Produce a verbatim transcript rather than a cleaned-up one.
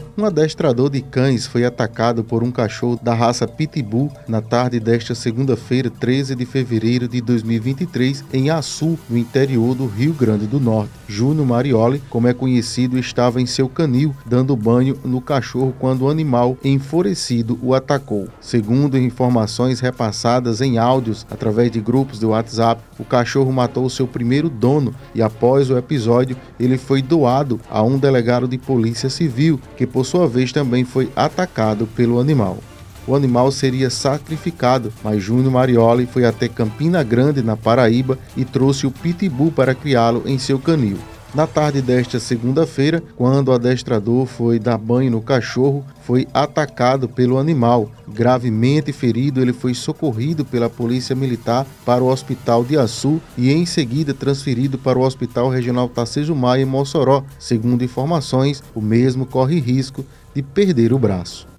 Um adestrador de cães foi atacado por um cachorro da raça Pitbull na tarde desta segunda-feira, treze de fevereiro de dois mil e vinte e três, em Açu, no interior do Rio Grande do Norte. Júnior Marioli, como é conhecido, estava em seu canil dando banho no cachorro quando o animal, enfurecido, o atacou. Segundo informações repassadas em áudios através de grupos do WhatsApp, o cachorro matou seu primeiro dono e, após o episódio, ele foi doado a um delegado de polícia civil, que por sua vez também foi atacado pelo animal. O animal seria sacrificado, mas Júnior Marioli foi até Campina Grande, na Paraíba, e trouxe o Pitbull para criá-lo em seu canil. Na tarde desta segunda-feira, quando o adestrador foi dar banho no cachorro, foi atacado pelo animal. Gravemente ferido, ele foi socorrido pela Polícia Militar para o Hospital de Açu e em seguida transferido para o Hospital Regional Tarcísio Maia, em Mossoró. Segundo informações, o mesmo corre risco de perder o braço.